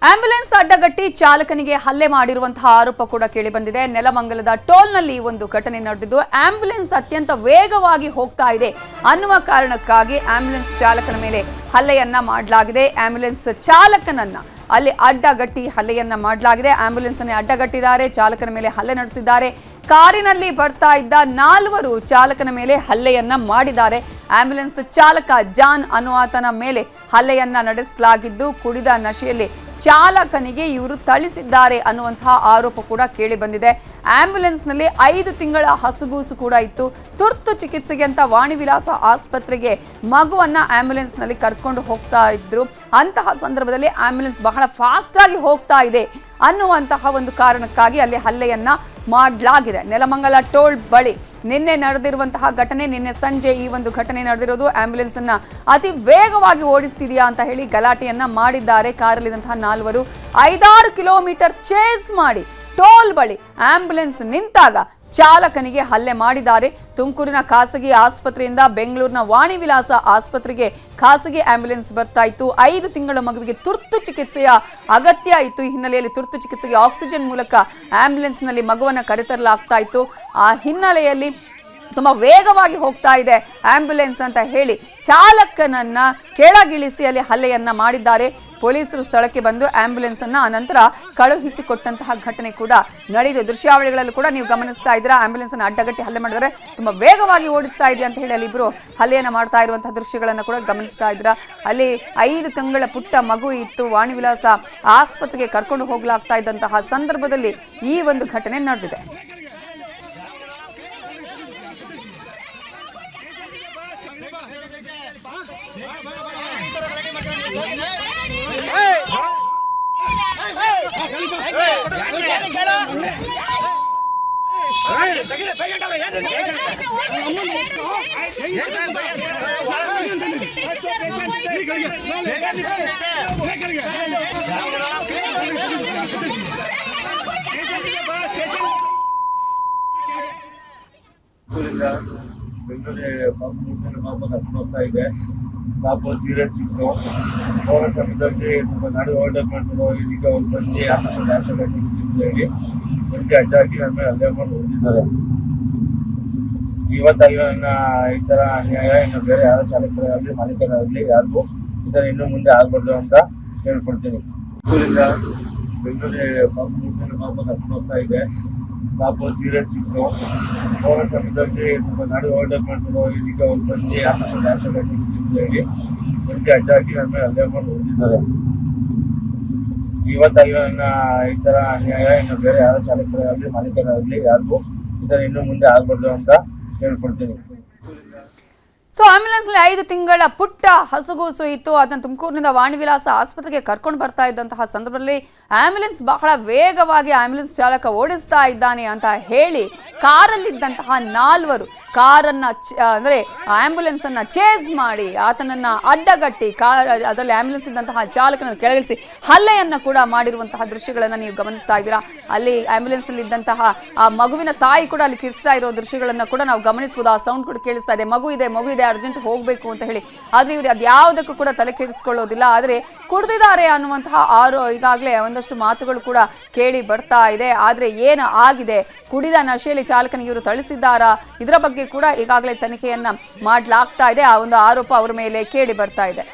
Ambulance ಅಡ್ಡಗಟ್ಟಿ ಚಾಲಕನಿಗೆ ಹಲ್ಲೆ ಮಾಡಿರುವಂತಹ ಆರೋಪ ಕೂಡ ಕೇಳಿಬಂದಿದೆ. ನೆಲಮಂಗಲದ ಟೋಲ್ನಲ್ಲಿ ಒಂದು ಘಟನೆ ನಡೆದಿದ್ದು ಆಂಬ್ಯುಲೆನ್ಸ್ ಅತ್ಯಂತ ವೇಗವಾಗಿ ಹೋಗ್ತಾ ಇದೆ ಅನ್ನುವ ಕಾರಣಕ್ಕಾಗಿ ಆಂಬ್ಯುಲೆನ್ಸ್ ಚಾಲಕನ ಮೇಲೆ ಹಲ್ಲೆಯನ್ನ ಮಾಡಲಾಗಿದೆ. ಆಂಬ್ಯುಲೆನ್ಸ್ ಚಾಲಕನನ್ನ ಅಲ್ಲಿ ಅಡ್ಡಗಟ್ಟಿ ಹಲ್ಲೆಯನ್ನ ಮಾಡಲಾಗಿದೆ. ಆಂಬ್ಯುಲೆನ್ಸ್ ಅನ್ನು ಅಡ್ಡಗಟ್ಟಿದ್ದಾರೆ, ಚಾಲಕನ ಮೇಲೆ ಹಲ್ಲೆ ನಡೆಸಿದ್ದಾರೆ. ಕಾರಿನಲ್ಲಿ ಬರ್ತಾ ಇದ್ದ 4 ಚಾಲಕನ ಮೇಲೆ ಹಲ್ಲೆಯನ್ನ ಮಾಡಿದ್ದಾರೆ. ಆಂಬ್ಯುಲೆನ್ಸ್ ಚಾಲಕ ಜಾನ್ ಅನ್ನುವಾತನ ಮೇಲೆ ಹಲ್ಲೆಯನ್ನ ನಡೆಸಲಾಗಿದ್ದು ಕುಡಿದ ನಶೆಯಲ್ಲಿ ಚಾಲಕನಿಗೆ ಇವರು ಥಳಿಸಿದ್ದಾರೆ ಅನ್ನುವಂತಹ ಆರೋಪ ಕೂಡ ಕೇಳಿ ಬಂದಿದೆ. ಆಂಬ್ಯುಲೆನ್ಸ್ ನಲ್ಲಿ 5 ತಿಂಗಳ ಹಸುಗೂಸು ಕೂಡ ಇತ್ತು. ತುರ್ತು ಚಿಕಿತ್ಸೆಗೆ ಅಂತ ವಾಣಿವಿಲಾಸ ಆಸ್ಪತ್ರೆಗೆ ಮಗುವನ್ನ ಆಂಬ್ಯುಲೆನ್ಸ್ ನಲ್ಲಿ ಕರ್ಕೊಂಡು ಹೋಗ್ತಾ ಇದ್ರು. ಅಂತಹ ಸಂದರ್ಭದಲ್ಲಿ ಆಂಬ್ಯುಲೆನ್ಸ್ ಬಹಳ ಫಾಸ್ಟ್ ಆಗಿ ಹೋಗ್ತಾ ಇದೆ ಅನ್ನುವಂತಹ ಒಂದು ಕಾರಣಕ್ಕಾಗಿ ಅಲ್ಲಿ ಹಲ್ಲೆಯನ್ನ ಮಾಡಲಾಗಿದೆ. ನೆಲಮಂಗಲ ಟೋಲ್ ಬಳಿ ನಿನ್ನೆ ನಡೆದಿರುವಂತಹ ಘಟನೆ, ನಿನ್ನೆ ಸಂಜೆ ಈ ಒಂದು ಘಟನೆ ನಡೆದಿರೋದು. ಆಂಬ್ಯುಲೆನ್ಸ್ ಅನ್ನ ಅತಿ ವೇಗವಾಗಿ ಓಡಿಸ್ತಿದೆಯಾ ಅಂತ ಹೇಳಿ ಗಲಾಟೆಯನ್ನ ಮಾಡಿದ್ದಾರೆ. ಕಾರಲ್ಲಿದ್ದಂತಹ 4 5-6 ಕಿಲೋಮೀಟರ್ ಚೇಸ್ ಮಾಡಿ ಟೋಲ್ ಬಳಿ ಆಂಬ್ಯುಲೆನ್ಸ್ ನಿಂತಾಗ ಚಾಲಕನಿಗೆ ಹಲ್ಲೆ ಮಾಡಿದ್ದಾರೆ. ತುಮಕೂರಿನ ಖಾಸಗಿ ಆಸ್ಪತ್ರೆಯಿಂದ ಬೆಂಗಳೂರಿನ ವಾಣಿವಿಲಾಸ ಆಸ್ಪತ್ರೆಗೆ ಖಾಸಗಿ ಆಂಬ್ಯುಲೆನ್ಸ್ ಬರ್ತಾ ಇತ್ತು. 5 ತಿಂಗಳ ಮಗುವಿಗೆ ತುರ್ತು ಚಿಕಿತ್ಸೆಯ ಅಗತ್ಯ ಇತ್ತು. ಈ ಹಿನ್ನೆಲೆಯಲ್ಲಿ ತುರ್ತು ಚಿಕಿತ್ಸೆಗೆ ಆಕ್ಸಿಜನ್ ಮೂಲಕ ಆಂಬ್ಯುಲೆನ್ಸ್ ನಲ್ಲಿ ಮಗುವನ್ನ ಕರೆತರಲಾಗ್ತಾ ಇತ್ತು. ಆ ಹಿನ್ನೆಲೆಯಲ್ಲಿ ತುಂಬಾ ವೇಗವಾಗಿ ಹೋಗ್ತಾ ಇದೆ ಆಂಬ್ಯುಲೆನ್ಸ್ ಅಂತ ಹೇಳಿ ಚಾಲಕನನ್ನ ಕೆಳಗಿಳಿಸಿ ಅಲ್ಲಿ ಹಲ್ಲೆಯನ್ನ ಮಾಡಿದ್ದಾರೆ. ಪೊಲೀಸರು ಸ್ಥಳಕ್ಕೆ ಬಂದು ಆಂಬ್ಯುಲೆನ್ಸ್ ಅನ್ನ ಅನಂತರ ಕಳುಹಿಸಿಕೊಟ್ಟಂತಹ ಘಟನೆ ಕೂಡ ನಡೆದಿದೆ. ದೃಶ್ಯಾವಳಿಗಳಲ್ಲೂ ಕೂಡ ನೀವು ಗಮನಿಸ್ತಾ ಇದ್ದೀರಾ. ಆಂಬ್ಯುಲೆನ್ಸ್ ಅನ್ನು ಅಡ್ಡಗಟ್ಟಿ ಹಲ್ಲೆ ಮಾಡಿದರೆ ತುಂಬಾ ವೇಗವಾಗಿ ಓಡಿಸ್ತಾ ಇದೆ ಅಂತ ಹೇಳಿ ಅಲ್ಲಿ ಇಬ್ಬರು ಹಲ್ಲೆಯನ್ನ ಮಾಡ್ತಾ ಇರುವಂತಹ ದೃಶ್ಯಗಳನ್ನ ಕೂಡ ಗಮನಿಸ್ತಾ ಇದ್ದೀರಾ. ಅಲ್ಲಿ 5 ತಿಂಗಳ ಪುಟ್ಟ ಮಗು ಇತ್ತು. ವಾಣಿವಿಲಾಸ ಆಸ್ಪತ್ರೆಗೆ ಕರ್ಕೊಂಡು ಹೋಗ್ಲಾಗ್ತಾ ಇದ್ದಂತಹ ಸಂದರ್ಭದಲ್ಲಿ ಈ ಒಂದು ಘಟನೆ ನಡೆದಿದೆ. ಪಾಪ ಸೀರಿಯಸ್ ಇತ್ತು. ಹೋಗೋ ಸಮಯದಲ್ಲಿ ಸ್ವಲ್ಪ ಗಾಡಿ ಓವರ್ಟೇಕ್ ಮಾಡ್ಕೊಂಡು ಇದೀಗ ಒಂದು ಬಂದು ಹೇಳಿ ಬಂದು ಅಡ್ಡ ಹಾಕಿ ನನ್ನ ಮೇಲೆ ಹಲ್ಲೆ ಮಾಡಿ ಹೊಡೆದಿದ್ದಾರೆ. ಇವತ್ತಾಗಿ ನನ್ನ ಈ ಥರ ಅನ್ಯಾಯ ಇನ್ನು ಬೇರೆ ಯಾರೋ ಚಾಲಕರಾಗಲಿ ಮಾಲೀಕರಾಗಲಿ ಯಾರಿಗೂ ಈ ಥರ ಇನ್ನು ಮುಂದೆ ಆಗ್ಬಾರ್ದು ಅಂತ ಹೇಳ್ಕೊಡ್ತೀನಿ. ಸ್ಕೂಲಿಂದ ಬೆಂಗಳೂರಿಗೆ ಪಾಪ 3 ಜನ ಪಾಪ ಕರ್ಕೊಂಡು ಹೋಗ್ತಾ ಇದೆ. ಪಾಪ ಸೀರಿಯಸ್ ಇತ್ತು. ಹೋಗೋ ಸಮಯದಲ್ಲಿ ಸ್ವಲ್ಪ ಗಾಡಿ ಓವರ್ಟೇಕ್ ಮಾಡ್ಕೊಂಡು ಇದೀಗ ಒಂದು ಬಂದು ಹೇಳಿ ಬಂದು ಅಡ್ಡ ಹಾಕಿ ನನ್ನ ಮೇಲೆ ಹಲ್ಲೆ ಮಾಡಿ ಹೊಡೆದಿದ್ದಾರೆ. ಇವತ್ತಾಗಿ ನನ್ನ ಈ ಥರ ಅನ್ಯಾಯ ಇನ್ನು ಬೇರೆ ಯಾರೋ ಚಾಲಕರಾಗಲಿ ಮಾಲೀಕರಾಗಲಿ ಯಾರಿಗೂ ಈ ಥರ ಇನ್ನು ಮುಂದೆ ಆಗ್ಬಾರ್ದು ಅಂತ ಹೇಳ್ಕೊಡ್ತೀನಿ. ಸೊ ಆಂಬ್ಯುಲೆನ್ಸ್ 5 ತಿಂಗಳ ಪುಟ್ಟ ಹಸುಗೂಸು ಇತ್ತು. ಅದನ್ನು ತುಮಕೂರಿನಿಂದ ವಾಣಿವಿಲಾಸ ಆಸ್ಪತ್ರೆಗೆ ಕರ್ಕೊಂಡು ಬರ್ತಾ ಇದ್ದಂತಹ ಸಂದರ್ಭದಲ್ಲಿ ಆಂಬ್ಯುಲೆನ್ಸ್ ಬಹಳ ವೇಗವಾಗಿ ಆಂಬ್ಯುಲೆನ್ಸ್ ಚಾಲಕ ಓಡಿಸ್ತಾ ಇದ್ದಾನೆ ಅಂತ ಹೇಳಿ ಕಾರಲ್ಲಿದ್ದಂತಹ 4 ಕಾರನ್ನ ಅಂದರೆ ಆಂಬ್ಯುಲೆನ್ಸ್ ಅನ್ನ ಚೇಸ್ ಮಾಡಿ ಆತನನ್ನ ಅಡ್ಡಗಟ್ಟಿ ಅದರಲ್ಲಿ ಆಂಬ್ಯುಲೆನ್ಸ್ ಇದ್ದಂತಹ ಚಾಲಕನನ್ನು ಕೆಳಗಿಳಿಸಿ ಹಲ್ಲೆಯನ್ನ ಕೂಡ ಮಾಡಿರುವಂತಹ ದೃಶ್ಯಗಳನ್ನ ನೀವು ಗಮನಿಸ್ತಾ ಇದ್ದೀರಾ. ಅಲ್ಲಿ ಆಂಬ್ಯುಲೆನ್ಸ್ ನಲ್ಲಿ ಇದ್ದಂತಹ ಆ ಮಗುವಿನ ತಾಯಿ ಕೂಡ ಅಲ್ಲಿ ಕಿರ್ಚ್ತಾ ಇರೋ ದೃಶ್ಯಗಳನ್ನ ಕೂಡ ನಾವು ಗಮನಿಸಬಹುದು. ಆ ಸೌಂಡ್ ಕೂಡ ಕೇಳಿಸ್ತಾ ಇದೆ, ಮಗು ಇದೆ ಅರ್ಜೆಂಟ್ ಹೋಗ್ಬೇಕು ಅಂತ ಹೇಳಿ. ಆದ್ರೆ ಇವರು ಅದ್ಯಾವುದಕ್ಕೂ ಕೂಡ ತಲೆ ಕೆಡಿಸ್ಕೊಳ್ಳೋದಿಲ್ಲ. ಆದ್ರೆ ಕುಡ್ದಿದ್ದಾರೆ ಅನ್ನುವಂತಹ ಈಗಾಗಲೇ ಒಂದಷ್ಟು ಮಾತುಗಳು ಕೂಡ ಕೇಳಿ ಬರ್ತಾ ಇದೆ. ಆದ್ರೆ ಏನು ಆಗಿದೆ, ಕುಡಿದ ನಶೆಯಲ್ಲಿ ಚಾಲಕನಿಗೆ ಇವರು ಥಳಿಸಿದ್ದಾರಾ, ಇದರ ಬಗ್ಗೆ ಕೂಡ ಈಗಾಗಲೇ ತನಿಖೆಯನ್ನ ಮಾಡಲಾಗ್ತಾ ಇದೆ. ಆ ಒಂದು ಆರೋಪ ಅವರ ಮೇಲೆ ಕೇಳಿ ಬರ್ತಾ ಇದೆ.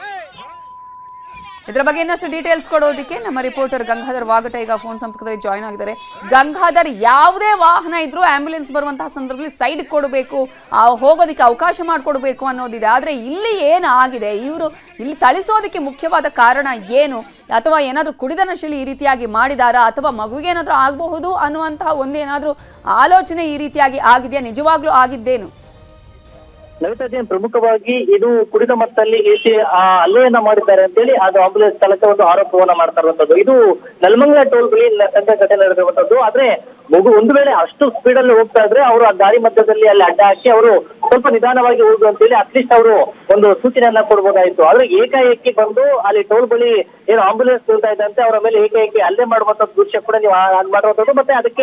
ಇದರ ಬಗ್ಗೆ ಇನ್ನಷ್ಟು ಡೀಟೇಲ್ಸ್ ಕೊಡೋದಕ್ಕೆ ನಮ್ಮ ರಿಪೋರ್ಟರ್ ಗಂಗಾಧರ್ ವಾಗಟ ಈಗ ಫೋನ್ ಸಂಪರ್ಕದಲ್ಲಿ ಜಾಯ್ನ್ ಆಗಿದ್ದಾರೆ. ಗಂಗಾಧರ್, ಯಾವುದೇ ವಾಹನ ಇದ್ರೂ ಆಂಬ್ಯುಲೆನ್ಸ್ ಬರುವಂತಹ ಸಂದರ್ಭದಲ್ಲಿ ಸೈಡ್ ಕೊಡಬೇಕು, ಹೋಗೋದಕ್ಕೆ ಅವಕಾಶ ಮಾಡಿಕೊಡ್ಬೇಕು ಅನ್ನೋದಿದೆ. ಆದರೆ ಇಲ್ಲಿ ಏನು ಆಗಿದೆ, ಇವರು ಇಲ್ಲಿ ಥಳಿಸೋದಕ್ಕೆ ಮುಖ್ಯವಾದ ಕಾರಣ ಏನು? ಅಥವಾ ಏನಾದರೂ ಕುಡಿದ ನಶೆಯಲ್ಲಿ ಈ ರೀತಿಯಾಗಿ ಮಾಡಿದಾರಾ, ಅಥವಾ ಮಗುವಿಗೆ ಏನಾದರೂ ಆಗಬಹುದು ಅನ್ನುವಂತಹ ಒಂದೇನಾದರೂ ಆಲೋಚನೆ ಈ ರೀತಿಯಾಗಿ ಆಗಿದೆಯಾ? ನಿಜವಾಗ್ಲೂ ಆಗಿದ್ದೇನು? ನವಿತಾ, ಪ್ರಮುಖವಾಗಿ ಇದು ಕುಡಿದ ಮತ್ತಲ್ಲಿ ಏಸಿ ಹಲ್ಲೆಯನ್ನ ಮಾಡಿದ್ದಾರೆ ಅಂತೇಳಿ ಅದು ಆಂಬ್ಯುಲೆನ್ಸ್ ಚಾಲಕ ಒಂದು ಆರೋಪವನ್ನ ಮಾಡ್ತಾ ಇರುವಂತದ್ದು. ಇದು ನೆಲಮಂಗಲ ಟೋಲ್ ಬಳಿ ಸಂಜೆ ಘಟನೆ ನಡೆದಿರುವಂತದ್ದು. ಆದ್ರೆ ಮಗು ಒಂದು ವೇಳೆ ಅಷ್ಟು ಸ್ಪೀಡ್ ಅಲ್ಲಿ ಹೋಗ್ತಾ ಇದ್ರೆ ಅವರು ಆ ದಾರಿ ಮಧ್ಯದಲ್ಲಿ ಅಲ್ಲಿ ಅಡ್ಡ ಹಾಕಿ ಅವರು ಸ್ವಲ್ಪ ನಿಧಾನವಾಗಿ ಹೋಗು ಅಂತೇಳಿ ಅಟ್ಲೀಸ್ಟ್ ಅವರು ಒಂದು ಸೂಚನೆಯನ್ನ ಕೊಡ್ಬೋದಾಯ್ತು. ಆದ್ರೆ ಏಕಾಏಕಿ ಬಂದು ಅಲ್ಲಿ ಟೋಲ್ ಬಳಿ ಏನು ಆಂಬ್ಯುಲೆನ್ಸ್ ನಿಲ್ತಾ ಇದ್ದಂತೆ ಅವರ ಮೇಲೆ ಏಕಾಏಕಿ ಹಲ್ಲೆ ಮಾಡುವಂತ ದೃಶ್ಯ ಕೂಡ ನೀವು ಮಾಡಿರುವಂತದ್ದು. ಮತ್ತೆ ಅದಕ್ಕೆ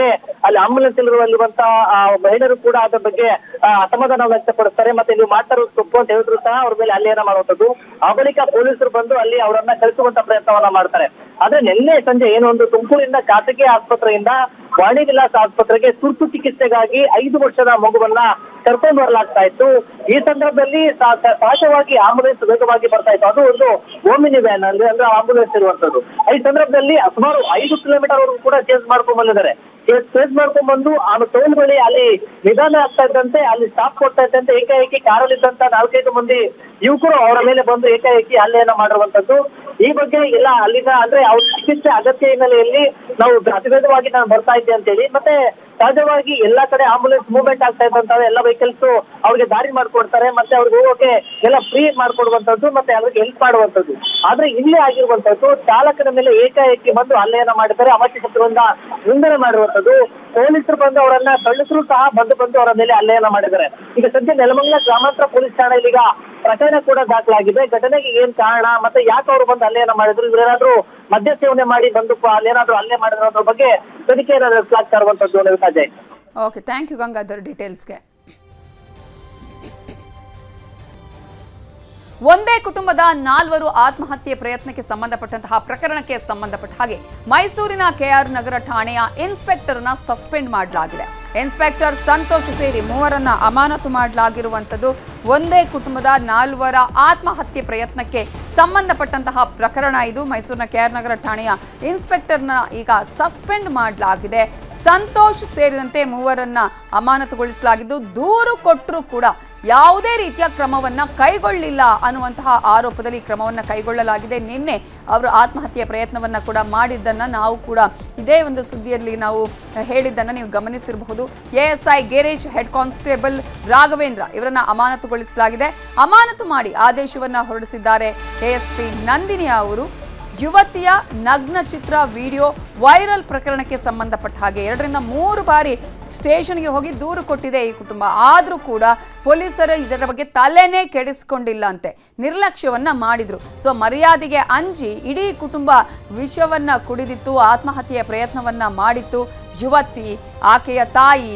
ಅಲ್ಲಿ ಆಂಬುಲೆನ್ಸ್ ಇರುವಂತಹ ಮಹಿಳೆಯರು ಕೂಡ ಅದರ ಬಗ್ಗೆ ಅಸಮಾಧಾನ ವ್ಯಕ್ತಪಡಿಸ್ತಾರೆ. ಮತ್ತೆ ನೀವು ಮಾಡ್ತಾ ಇರೋದು ತಪ್ಪು ಅಂತ ಹೇಳಿದ್ರು ಸಹ ಅವ್ರ ಮೇಲೆ ಹಲ್ಲೆಯನ್ನ ಮಾಡುವಂಥದ್ದು. ಆ ಬಳಿಕ ಪೊಲೀಸರು ಬಂದು ಅಲ್ಲಿ ಅವರನ್ನ ಕಳಿಸುವಂತ ಪ್ರಯತ್ನವನ್ನ ಮಾಡ್ತಾರೆ. ಆದ್ರೆ ನಿನ್ನೆ ಸಂಜೆ ಏನು ಒಂದು ತುಮಕೂರಿನ ಖಾಸಗಿ ಆಸ್ಪತ್ರೆಯಿಂದ ವಾಣಿ ವಿಲಾಸ್ ಆಸ್ಪತ್ರೆಗೆ ತುರ್ತು ಚಿಕಿತ್ಸೆಗಾಗಿ 5 ವರ್ಷದ ಮಗುವನ್ನ ಕರ್ಕೊಂಡು ಬರಲಾಗ್ತಾ ಇತ್ತು. ಈ ಸಂದರ್ಭದಲ್ಲಿ ಸಹಜವಾಗಿ ಆಂಬುಲೆನ್ಸ್ ವೇಗವಾಗಿ ಬರ್ತಾ ಇತ್ತು. ಅದು ಒಂದು ಓಮಿನಿ ವ್ಯಾನ್ ಅಂದ್ರೆ ಆಂಬುಲೆನ್ಸ್ ಇರುವಂತದ್ದು. ಈ ಸಂದರ್ಭದಲ್ಲಿ ಸುಮಾರು 5 ಕಿಲೋಮೀಟರ್ ವರೆಗೂ ಕೂಡ ಚೇಂಜ್ ಮಾಡ್ಕೊಂಡ್ ಬಂದಿದ್ದಾರೆ. ಚೇಂಜ್ ಮಾಡ್ಕೊಂಡ್ ಬಂದು ಆ ಟೋಲ್ ಬಳಿ ಅಲ್ಲಿ ನಿಧಾನ ಆಗ್ತಾ ಇದ್ದಂತೆ ಅಲ್ಲಿ ಸ್ಟಾಪ್ ಕೊಡ್ತಾ ಇದ್ದಂತೆ ಏಕಾಏಕಿ ಕಾರಲ್ಲಿದ್ದಂತ 4-5 ಮಂದಿ ಯುವಕರು ಅವರ ಮೇಲೆ ಬಂದು ಏಕಾಏಕಿ ಹಲ್ಲೆಯನ್ನ ಮಾಡಿರುವಂತದ್ದು. ಈ ಬಗ್ಗೆ ಎಲ್ಲ ಅಲ್ಲಿನ ಅಂದ್ರೆ ಅವ್ರ ಚಿಕಿತ್ಸೆ ಅಗತ್ಯ ಹಿನ್ನೆಲೆಯಲ್ಲಿ ನಾವು ಅತಿವೇಗವಾಗಿ ನಾನು ಬರ್ತಾ ಇದ್ದೆ ಅಂತ ಹೇಳಿ ಮತ್ತೆ ಸಹಜವಾಗಿ ಎಲ್ಲಾ ಕಡೆ ಆಂಬುಲೆನ್ಸ್ ಮೂವ್ಮೆಂಟ್ ಆಗ್ತಾ ಇದ್ದಂತ ಎಲ್ಲ ವೆಹಿಕಲ್ಸ್ ಅವ್ರಿಗೆ ದಾರಿ ಮಾಡ್ಕೊಡ್ತಾರೆ. ಮತ್ತೆ ಅವ್ರಿಗೆ ಹೋಗೋಕೆ ಎಲ್ಲ ಫ್ರೀ ಮಾಡ್ಕೊಡುವಂತದ್ದು ಮತ್ತೆ ಅವ್ರಿಗೆ ಹೆಲ್ಪ್ ಮಾಡುವಂತದ್ದು. ಆದ್ರೆ ಇಲ್ಲೇ ಆಗಿರುವಂತದ್ದು ಚಾಲಕನ ಮೇಲೆ ಏಕಾಏಕಿ ಬಂದು ಹಲ್ಲೆಯನ್ನ ಮಾಡಿದ್ದಾರೆ. ಅಮಾಚ್ಯಶತ್ರುವಿಂದ ನಿಂದನೆ ಮಾಡಿರುವಂತದ್ದು. ಪೊಲೀಸರು ಬಂದು ಅವರನ್ನ ತಳ್ಳಿದ್ರು ಸಹ ಬಂದು ಅವರ ಮೇಲೆ ಹಲ್ಲೆಯನ್ನ ಮಾಡಿದ್ದಾರೆ. ಈಗ ಸದ್ಯ ನೆಲಮಂಗಲ ಗ್ರಾಮಾಂತರ ಪೊಲೀಸ್ ಠಾಣೆಯಲ್ಲಿ ಈಗ ಪ್ರಕರಣ ಕೂಡ ದಾಖಲಾಗಿದೆ. ಘಟನೆಗೆ ಏನ್ ಕಾರಣ ಮತ್ತೆ ಯಾಕೆ ಅವರು ಬಂದು ಹಲ್ಲೆಯನ್ನ ಮಾಡಿದ್ರು, ಇವರೇನಾದ್ರೂ ಮದ್ಯ ಸೇವನೆ ಮಾಡಿ ಬಂದು ಅಲ್ಲೇನಾದ್ರೂ ಹಲ್ಲೆ ಮಾಡಿದ್ರು ಅನ್ನೋ ಬಗ್ಗೆ ತನಿಖೆ ನಡೆಸಲಾಗ್ತಾ ಇರುವಂತದ್ದು. Ajay, okay, thank you Gangadhar ಡೀಟೇಲ್ಸ್ಗೆ. ಒಂದೇ ಕುಟುಂಬದ 4 ಆತ್ಮಹತ್ಯೆ ಪ್ರಯತ್ನಕ್ಕೆ ಸಂಬಂಧಪಟ್ಟಂತಹ ಪ್ರಕರಣಕ್ಕೆ ಸಂಬಂಧಪಟ್ಟ ಹಾಗೆ ಮೈಸೂರಿನ ಕೆಆರ್ ನಗರ ಠಾಣೆಯ ಇನ್ಸ್ಪೆಕ್ಟರ್ನ ಸಸ್ಪೆಂಡ್ ಮಾಡಲಾಗಿದೆ. ಇನ್ಸ್ಪೆಕ್ಟರ್ ಸಂತೋಷ್ ಸೇರಿ 3ರನ್ನ ಅಮಾನತು ಮಾಡಲಾಗಿರುವಂಥದ್ದು ಒಂದೇ ಕುಟುಂಬದ 4 ಆತ್ಮಹತ್ಯೆ ಪ್ರಯತ್ನಕ್ಕೆ ಸಂಬಂಧಪಟ್ಟಂತಹ ಪ್ರಕರಣ ಇದು. ಮೈಸೂರಿನ ಕೆಆರ್ ನಗರ ಠಾಣೆಯ ಇನ್ಸ್ಪೆಕ್ಟರ್ನ ಈಗ ಸಸ್ಪೆಂಡ್ ಮಾಡಲಾಗಿದೆ. ಸಂತೋಷ್ ಸೇರಿದಂತೆ 3ರನ್ನ ಅಮಾನತುಗೊಳಿಸಲಾಗಿದ್ದು ದೂರು ಕೊಟ್ಟರೂ ಕೂಡ ಯಾವುದೇ ರೀತಿಯ ಕ್ರಮವನ್ನ ಕೈಗೊಳ್ಳಿಲ್ಲ ಅನ್ನುವಂತಹ ಆರೋಪದಲ್ಲಿ ಕ್ರಮವನ್ನ ಕೈಗೊಳ್ಳಲಾಗಿದೆ. ನಿನ್ನೆ ಅವರು ಆತ್ಮಹತ್ಯೆ ಪ್ರಯತ್ನವನ್ನ ಕೂಡ ಮಾಡಿದ್ದನ್ನ ನಾವು ಕೂಡ ಇದೇ ಒಂದು ಸುದ್ದಿಯಲ್ಲಿ ನಾವು ಹೇಳಿದ್ದನ್ನ ನೀವು ಗಮನಿಸಿರಬಹುದು. ASI Girish, head constable Raghavendra ಇವರನ್ನ ಅಮಾನತುಗೊಳಿಸಲಾಗಿದೆ. ಅಮಾನತು ಮಾಡಿ ಆದೇಶವನ್ನ ಹೊರಡಿಸಿದ್ದಾರೆ ಎಎಸ್ಪಿ ನಂದಿನಿ ಅವರು. ಯುವತಿಯ ನಗ್ನ ಚಿತ್ರ ವಿಡಿಯೋ ವೈರಲ್ ಪ್ರಕರಣಕ್ಕೆ ಸಂಬಂಧಪಟ್ಟ ಹಾಗೆ 2ರಿಂದ 3 ಬಾರಿ ಸ್ಟೇಷನ್ಗೆ ಹೋಗಿ ದೂರು ಕೊಟ್ಟಿದೆ ಈ ಕುಟುಂಬ. ಆದರೂ ಕೂಡ ಪೊಲೀಸರು ಇದರ ಬಗ್ಗೆ ತಲೆನೇ ಕೆಡಿಸಿಕೊಂಡಿಲ್ಲ ಅಂತೆ, ನಿರ್ಲಕ್ಷ್ಯವನ್ನ ಮಾಡಿದ್ರು. ಸೊ ಮರ್ಯಾದೆಗೆ ಅಂಜಿ ಇಡೀ ಕುಟುಂಬ ವಿಷವನ್ನ ಕುಡಿದಿತ್ತು, ಆತ್ಮಹತ್ಯೆಯ ಪ್ರಯತ್ನವನ್ನ ಮಾಡಿತ್ತು. ಯುವತಿ, ಆಕೆಯ ತಾಯಿ,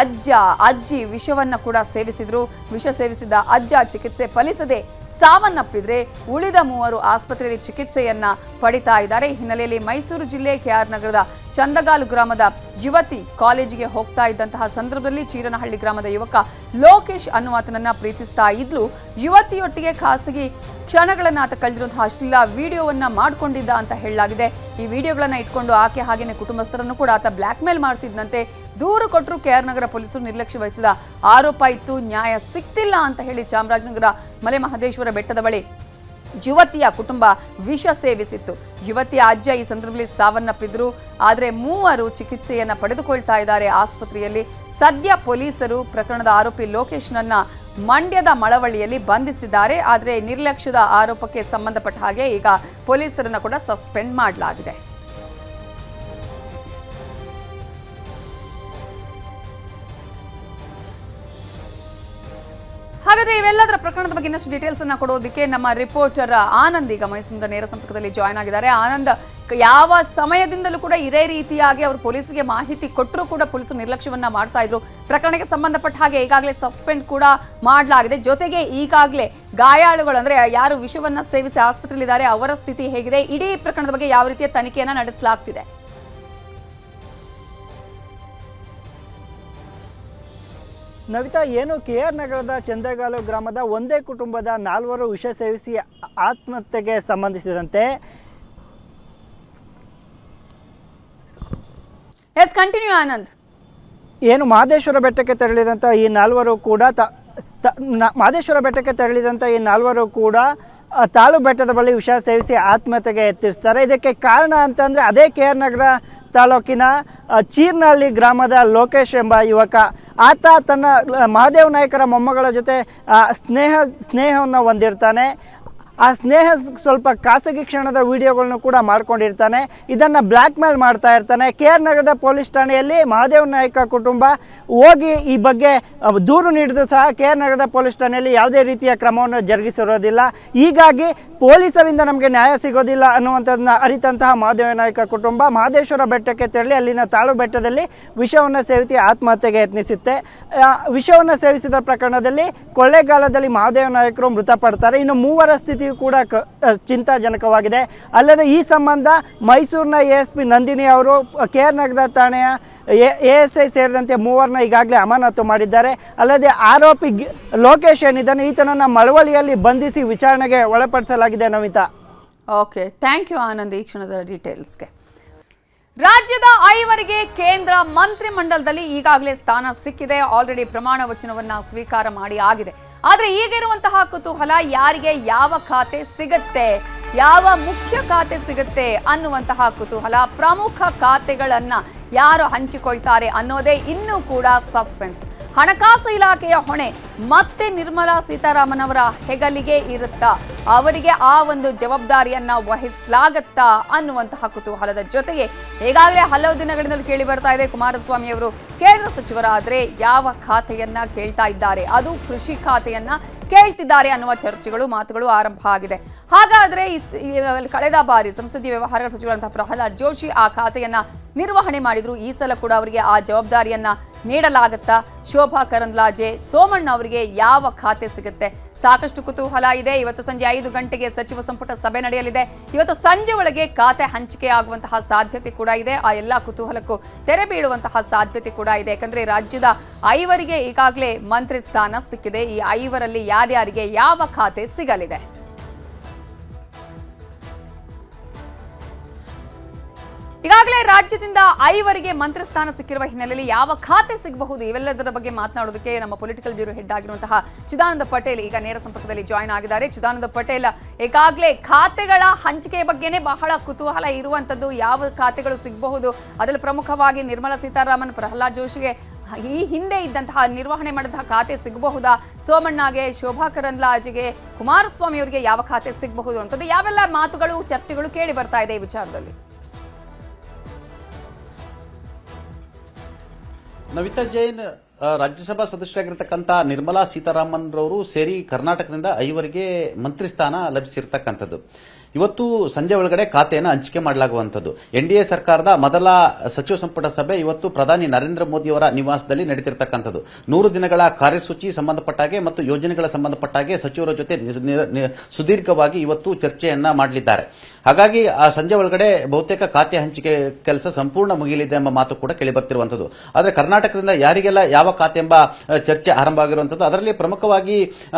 ಅಜ್ಜಿ ವಿಷವನ್ನ ಕೂಡ ಸೇವಿಸಿದ್ರು. ವಿಷ ಸೇವಿಸಿದ ಅಜ್ಜ ಚಿಕಿತ್ಸೆ ಫಲಿಸದೆ ಸಾವನ್ನಪ್ಪಿದ್ರೆ ಉಳಿದ 3 ಆಸ್ಪತ್ರೆಯಲ್ಲಿ ಚಿಕಿತ್ಸೆಯನ್ನ ಪಡಿತಾ ಇದ್ದಾರೆ. ಈ ಹಿನ್ನೆಲೆಯಲ್ಲಿ ಮೈಸೂರು ಜಿಲ್ಲೆ ಕೆಆರ್ ನಗರದ ಚಂದಗಾಲು ಗ್ರಾಮದ ಯುವತಿ ಕಾಲೇಜಿಗೆ ಹೋಗ್ತಾ ಇದ್ದಂತಹ ಸಂದರ್ಭದಲ್ಲಿ ಚೀರನಹಳ್ಳಿ ಗ್ರಾಮದ ಯುವಕ ಲೋಕೇಶ್ ಅನ್ನುವಾತನನ್ನ ಪ್ರೀತಿಸ್ತಾ ಇದ್ಲು. ಯುವತಿಯೊಟ್ಟಿಗೆ ಖಾಸಗಿ ಕ್ಷಣಗಳನ್ನ ಆತ ಕಳೆದಿರುವಂತಹ ಅಶ್ಲೀಲ ವಿಡಿಯೋವನ್ನ ಮಾಡಿಕೊಂಡಿದ್ದ ಅಂತ ಹೇಳಲಾಗಿದೆ. ಈ ವಿಡಿಯೋಗಳನ್ನ ಇಟ್ಕೊಂಡು ಆಕೆ ಹಾಗೇನೆ ಕುಟುಂಬಸ್ಥರನ್ನು ಕೂಡ ಆತ ಬ್ಲಾಕ್ ಮೇಲ್ ಮಾಡ್ತಿದ್ದಂತೆ. ದೂರು ಕೊಟ್ಟರು ಕೆಆರ್ ನಗರ ಪೊಲೀಸರು ನಿರ್ಲಕ್ಷ್ಯ ವಹಿಸಿದ ಆರೋಪ ಇತ್ತು. ನ್ಯಾಯ ಸಿಕ್ತಿಲ್ಲ ಅಂತ ಹೇಳಿ ಚಾಮರಾಜನಗರ ಮಲೆ ಮಹದೇಶ್ವರ ಬೆಟ್ಟದ ಬಳಿ ಯುವತಿಯ ಕುಟುಂಬ ವಿಷ ಸೇವಿಸಿತ್ತು. ಯುವತಿಯ ಅಜ್ಜ ಈ ಸಂದರ್ಭದಲ್ಲಿ ಸಾವನ್ನಪ್ಪಿದ್ರು. ಆದರೆ 3 ಚಿಕಿತ್ಸೆಯನ್ನ ಪಡೆದುಕೊಳ್ತಾ ಇದ್ದಾರೆ ಆಸ್ಪತ್ರೆಯಲ್ಲಿ. ಸದ್ಯ ಪೊಲೀಸರು ಪ್ರಕರಣದ ಆರೋಪಿ ಲೋಕೇಶ್ನನ್ನ ಮಂಡ್ಯದ ಮಳವಳ್ಳಿಯಲ್ಲಿ ಬಂಧಿಸಿದ್ದಾರೆ. ಆದರೆ ನಿರ್ಲಕ್ಷ್ಯದ ಆರೋಪಕ್ಕೆ ಸಂಬಂಧಪಟ್ಟ ಹಾಗೆ ಈಗ ಪೊಲೀಸರನ್ನ ಕೂಡ ಸಸ್ಪೆಂಡ್ ಮಾಡಲಾಗಿದೆ. ಹಾಗಾದ್ರೆ ಇವೆಲ್ಲದರ ಪ್ರಕರಣದ ಬಗ್ಗೆ ಇನ್ನಷ್ಟು ಡೀಟೇಲ್ಸ್ ಅನ್ನ ಕೊಡೋದಕ್ಕೆ ನಮ್ಮ ರಿಪೋರ್ಟರ್ ಆನಂದ್ ಈಗ ಮೈಸೂರಿನ ನೇರ ಸಂಪರ್ಕದಲ್ಲಿ ಜಾಯ್ನ್ ಆಗಿದ್ದಾರೆ. ಆನಂದ್, ಯಾವ ಸಮಯದಿಂದಲೂ ಕೂಡ ಇದೇ ರೀತಿಯಾಗಿ ಅವರು ಪೊಲೀಸರಿಗೆ ಮಾಹಿತಿ ಕೊಟ್ಟರು ಕೂಡ ಪೊಲೀಸರು ನಿರ್ಲಕ್ಷ್ಯವನ್ನ ಮಾಡ್ತಾ ಇದ್ರು. ಪ್ರಕರಣಕ್ಕೆ ಸಂಬಂಧಪಟ್ಟ ಹಾಗೆ ಈಗಾಗಲೇ ಸಸ್ಪೆಂಡ್ ಕೂಡ ಮಾಡಲಾಗಿದೆ. ಜೊತೆಗೆ ಈಗಾಗಲೇ ಗಾಯಾಳುಗಳು ಅಂದ್ರೆ ಯಾರು ವಿಷವನ್ನ ಸೇವಿಸಿ ಆಸ್ಪತ್ರೆಯಲ್ಲಿದ್ದಾರೆ ಅವರ ಸ್ಥಿತಿ ಹೇಗಿದೆ, ಇಡೀ ಪ್ರಕರಣದ ಬಗ್ಗೆ ಯಾವ ರೀತಿಯ ತನಿಖೆಯನ್ನ ನಡೆಸಲಾಗ್ತಿದೆ? ನವಿತಾ, ಏನು ಕೆಆರ್ ನಗರದ ಚಂದಗಾಲು ಗ್ರಾಮದ ಒಂದೇ ಕುಟುಂಬದ 4 ವಿಷ ಸೇವಿಸಿ ಆತ್ಮಹತ್ಯೆಗೆ ಸಂಬಂಧಿಸಿದಂತೆ ಕಂಟಿನ್ಯೂ ಆನಂದ್. ಏನು ಮಹದೇಶ್ವರ ಬೆಟ್ಟಕ್ಕೆ ತೆರಳಿದಂಥ ಈ 4 ಕೂಡ ಮಹದೇಶ್ವರ ಬೆಟ್ಟಕ್ಕೆ ತೆರಳಿದಂಥ ಈ 4 ಕೂಡ ತಾಳು ಬೆಟ್ಟದ ಬಳಿ ವಿಷ ಸೇವಿಸಿ ಆತ್ಮಹತ್ಯೆಗೆ ಯತ್ನಿಸ್ತಾರೆ. ಇದಕ್ಕೆ ಕಾರಣ ಅಂತಂದರೆ ಅದೇ ಕೆಆರ್ ನಗರ ತಾಲೂಕಿನ ಚೀರ್ನಹಳ್ಳಿ ಗ್ರಾಮದ ಲೋಕೇಶ್ ಎಂಬ ಯುವಕ. ಆತ ತನ್ನ ಮಹಾದೇವ ನಾಯಕರ ಮೊಮ್ಮಗಳ ಜೊತೆ ಸ್ನೇಹವನ್ನು ಹೊಂದಿರ್ತಾನೆ. ಆ ಸ್ನೇಹ ಸ್ವಲ್ಪ ಖಾಸಗಿ ಕ್ಷಣದ ವಿಡಿಯೋಗಳನ್ನು ಕೂಡ ಮಾಡ್ಕೊಂಡಿರ್ತಾನೆ. ಇದನ್ನು ಬ್ಲ್ಯಾಕ್ ಮೇಲ್ ಮಾಡ್ತಾ ಇರ್ತಾನೆ. KR ನಗರದ ಪೊಲೀಸ್ ಠಾಣೆಯಲ್ಲಿ ಮಹಾದೇವ್ ನಾಯ್ಕ ಕುಟುಂಬ ಹೋಗಿ ಈ ಬಗ್ಗೆ ದೂರು ನೀಡಿದ್ರು ಸಹ KR ನಗರದ ಪೊಲೀಸ್ ಠಾಣೆಯಲ್ಲಿ ಯಾವುದೇ ರೀತಿಯ ಕ್ರಮವನ್ನು ಜರುಗಿಸಿರೋದಿಲ್ಲ. ಹೀಗಾಗಿ ಪೊಲೀಸರಿಂದ ನಮಗೆ ನ್ಯಾಯ ಸಿಗೋದಿಲ್ಲ ಅನ್ನುವಂಥದ್ದನ್ನ ಅರಿತಂತಹ ಮಹಾದೇವ ನಾಯ್ಕ ಕುಟುಂಬ ಮಹದೇಶ್ವರ ಬೆಟ್ಟಕ್ಕೆ ತೆರಳಿ ಅಲ್ಲಿನ ತಾಳು ಬೆಟ್ಟದಲ್ಲಿ ವಿಷವನ್ನು ಸೇವಿಸಿ ಆತ್ಮಹತ್ಯೆಗೆ ಯತ್ನಿಸುತ್ತೆ. ವಿಷವನ್ನು ಸೇವಿಸಿದ ಪ್ರಕರಣದಲ್ಲಿ ಕೊಳ್ಳೇಗಾಲದಲ್ಲಿ ಮಹಾದೇವ ನಾಯಕರು ಮೃತಪಡ್ತಾರೆ. ಇನ್ನು ಮೂವರ ಸ್ಥಿತಿಯು ಕೂಡ ಚಿಂತಾಜನಕವಾಗಿದೆ. ಅಲ್ಲದೆ ಈ ಸಂಬಂಧ ಮೈಸೂರಿನ ASP ನಂದಿನಿ ಅವರು KR ನಗರ ಠಾಣೆಯ ASI ಸೇರಿದಂತೆ ಮೂವರನ್ನ ಈಗಾಗಲೇ ಅಮಾನತು ಮಾಡಿದ್ದಾರೆ. ಅಲ್ಲದೆ ಆರೋಪಿ ಲೋಕೇಶ್ ಏನಿದ್ದಾನೆ ಈತನನ್ನ ಮಳವಳ್ಳಿಯಲ್ಲಿ ಬಂಧಿಸಿ ವಿಚಾರಣೆಗೆ ಒಳಪಡಿಸಲಾಗಿದೆ. Namita, okay, thank you Anand ಈ ಕ್ಷಣದ ಡೀಟೇಲ್ಸ್ಗೆ. ರಾಜ್ಯದ 5ವರಿಗೆ ಕೇಂದ್ರ ಮಂತ್ರಿಮಂಡಲದಲ್ಲಿ ಈಗಾಗಲೇ ಸ್ಥಾನ ಸಿಕ್ಕಿದೆ. ಆಲ್ರೆಡಿ ಪ್ರಮಾಣ ವಚನವನ್ನ ಸ್ವೀಕಾರ ಮಾಡಿ ಆಗಿದೆ. ಆದ್ರೆ ಈಗಿರುವಂತಹ ಕುತೂಹಲ ಯಾರಿಗೆ ಯಾವ ಖಾತೆ ಸಿಗುತ್ತೆ, ಯಾವ ಮುಖ್ಯ ಖಾತೆ ಸಿಗುತ್ತೆ ಅನ್ನುವಂತಹ ಕುತೂಹಲ. ಪ್ರಮುಖ ಖಾತೆಗಳನ್ನ ಯಾರು ಹಂಚಿಕೊಳ್ತಾರೆ ಅನ್ನೋದೇ ಇನ್ನೂ ಕೂಡ ಸಸ್ಪೆನ್ಸ್. ಹಣಕಾಸು ಇಲಾಖೆಯ ಹೊಣೆ ಮತ್ತೆ ನಿರ್ಮಲಾ ಸೀತಾರಾಮನ್ ಅವರ ಹೆಗಲಿಗೆ ಇರುತ್ತಾ, ಅವರಿಗೆ ಆ ಒಂದು ಜವಾಬ್ದಾರಿಯನ್ನ ವಹಿಸಲಾಗತ್ತಾ ಅನ್ನುವಂತಹ ಕುತೂಹಲದ ಜೊತೆಗೆ ಈಗಾಗಲೇ ಹಲವು ದಿನಗಳಿಂದಲೂ ಕೇಳಿ ಬರ್ತಾ ಇದೆ ಕುಮಾರಸ್ವಾಮಿ ಅವರು ಕೇಂದ್ರ ಸಚಿವರಾದ್ರೆ ಯಾವ ಖಾತೆಯನ್ನ ಕೇಳ್ತಾ ಇದ್ದಾರೆ, ಅದು ಕೃಷಿ ಖಾತೆಯನ್ನ ಕೇಳ್ತಿದ್ದಾರೆ ಅನ್ನುವ ಚರ್ಚೆಗಳು ಮಾತುಗಳು ಆರಂಭ ಆಗಿದೆ. ಹಾಗಾದ್ರೆ ಕಳೆದ ಬಾರಿ ಸಂಸದೀಯ ವ್ಯವಹಾರಗಳ ಸಚಿವರಂತಹ ಪ್ರಹ್ಲಾದ್ ಜೋಶಿ ಆ ಖಾತೆಯನ್ನ ನಿರ್ವಹಣೆ ಮಾಡಿದ್ರು. ಈ ಸಲ ಕೂಡ ಅವರಿಗೆ ಆ ಜವಾಬ್ದಾರಿಯನ್ನ ನೀಡಲಾಗುತ್ತಾ? ಶೋಭಾ ಕರಂದ್ಲಾಜೆ, ಸೋಮಣ್ಣ ಅವರಿಗೆ ಯಾವ ಖಾತೆ ಸಿಗುತ್ತೆ? ಸಾಕಷ್ಟು ಕುತೂಹಲ ಇದೆ. ಇವತ್ತು ಸಂಜೆ 5 ಗಂಟೆಗೆ ಸಚಿವ ಸಂಪುಟ ಸಭೆ ನಡೆಯಲಿದೆ. ಇವತ್ತು ಸಂಜೆ ಒಳಗೆ ಖಾತೆ ಹಂಚಿಕೆ ಆಗುವಂತಹ ಸಾಧ್ಯತೆ ಕೂಡ ಇದೆ. ಆ ಎಲ್ಲ ಕುತೂಹಲಕ್ಕೂ ತೆರೆ ಬೀಳುವಂತಹ ಸಾಧ್ಯತೆ ಕೂಡ ಇದೆ. ಯಾಕಂದ್ರೆ ರಾಜ್ಯದ 5ವರಿಗೆ ಈಗಾಗಲೇ ಮಂತ್ರಿ ಸ್ಥಾನ ಸಿಕ್ಕಿದೆ. ಈ 5ರಲ್ಲಿ ಯಾರ್ಯಾರಿಗೆ ಯಾವ ಖಾತೆ ಸಿಗಲಿದೆ? ಈಗಾಗಲೇ ರಾಜ್ಯದಿಂದ 5ವರಿಗೆ ಮಂತ್ರಿ ಸ್ಥಾನ ಸಿಕ್ಕಿರುವ ಹಿನ್ನೆಲೆಯಲ್ಲಿ ಯಾವ ಖಾತೆ ಸಿಗಬಹುದು ಇವೆಲ್ಲದರ ಬಗ್ಗೆ ಮಾತನಾಡೋದಕ್ಕೆ ನಮ್ಮ ಪೊಲಿಟಿಕಲ್ ಬ್ಯೂರೋ ಹೆಡ್ ಆಗಿರುವಂತಹ ಚಿದಾನಂದ ಪಟೇಲ್ ಈಗ ನೇರ ಸಂಪರ್ಕದಲ್ಲಿ ಜಾಯಿನ್ ಆಗಿದ್ದಾರೆ. ಚಿದಾನಂದ ಪಟೇಲ್, ಈಗಾಗಲೇ ಖಾತೆಗಳ ಹಂಚಿಕೆ ಬಗ್ಗೆನೇ ಬಹಳ ಕುತೂಹಲ ಇರುವಂತದ್ದು. ಯಾವ ಖಾತೆಗಳು ಸಿಗಬಹುದು? ಅದರಲ್ಲಿ ಪ್ರಮುಖವಾಗಿ ನಿರ್ಮಲಾ ಸೀತಾರಾಮನ್, ಪ್ರಹ್ಲಾದ್ ಜೋಶಿಗೆ ಈ ಹಿಂದೆ ಇದ್ದಂತಹ ನಿರ್ವಹಣೆ ಮಾಡಿದಂತಹ ಖಾತೆ ಸಿಗಬಹುದಾ? ಸೋಮಣ್ಣಗೆ, ಶೋಭಾ ಕರಂದ್ಲಾಜೆಗೆ, ಕುಮಾರಸ್ವಾಮಿ ಅವರಿಗೆ ಯಾವ ಖಾತೆ ಸಿಗಬಹುದು ಅಂತದ್ದು ಯಾವೆಲ್ಲ ಮಾತುಗಳು ಚರ್ಚೆಗಳು ಕೇಳಿ ಬರ್ತಾ ಇದೆ ಈ ವಿಚಾರದಲ್ಲಿ? ನವಿತಾ ಜೈನ್, ರಾಜ್ಯಸಭಾ ಸದಸ್ಯರಾಗಿರ್ತಕ್ಕಂಥ ನಿರ್ಮಲಾ ಸೀತಾರಾಮನ್ ರವರು ಸೇರಿ ಕರ್ನಾಟಕದಿಂದ 5ವರಿಗೆ ಮಂತ್ರಿ ಸ್ಥಾನ ಲಭಿಸಿರ್ತಕ್ಕಂಥದ್ದು. ಇವತ್ತು ಸಂಜೆ ಒಳಗಡೆ ಖಾತೆಯನ್ನು ಹಂಚಿಕೆ ಮಾಡಲಾಗುವಂಥದ್ದು. NDA ಸರ್ಕಾರದ ಮೊದಲ ಸಚಿವ ಸಂಪುಟ ಸಭೆ ಇವತ್ತು ಪ್ರಧಾನಿ ನರೇಂದ್ರ ಮೋದಿ ಅವರ ನಿವಾಸದಲ್ಲಿ ನಡೆದಿರತಕ್ಕಂಥದ್ದು. 100 ದಿನಗಳ ಕಾರ್ಯಸೂಚಿ ಸಂಬಂಧಪಟ್ಟಾಗೆ ಮತ್ತು ಯೋಜನೆಗಳ ಸಂಬಂಧಪಟ್ಟಾಗೆ ಸಚಿವರ ಜೊತೆ ಸುದೀರ್ಘವಾಗಿ ಇವತ್ತು ಚರ್ಚೆಯನ್ನ ಮಾಡಲಿದ್ದಾರೆ. ಹಾಗಾಗಿ ಆ ಸಂಜೆ ಒಳಗಡೆ ಬಹುತೇಕ ಖಾತೆ ಹಂಚಿಕೆ ಕೆಲಸ ಸಂಪೂರ್ಣ ಮುಗಿಯಲಿದೆ ಎಂಬ ಮಾತು ಕೂಡ ಕೇಳಿಬರ್ತಿರುವಂಥದ್ದು. ಆದರೆ ಕರ್ನಾಟಕದಿಂದ ಯಾರಿಗೆಲ್ಲ ಯಾವ ಖಾತೆ ಎಂಬ ಚರ್ಚೆ ಆರಂಭ ಆಗಿರುವಂಥದ್ದು. ಅದರಲ್ಲಿ ಪ್ರಮುಖವಾಗಿ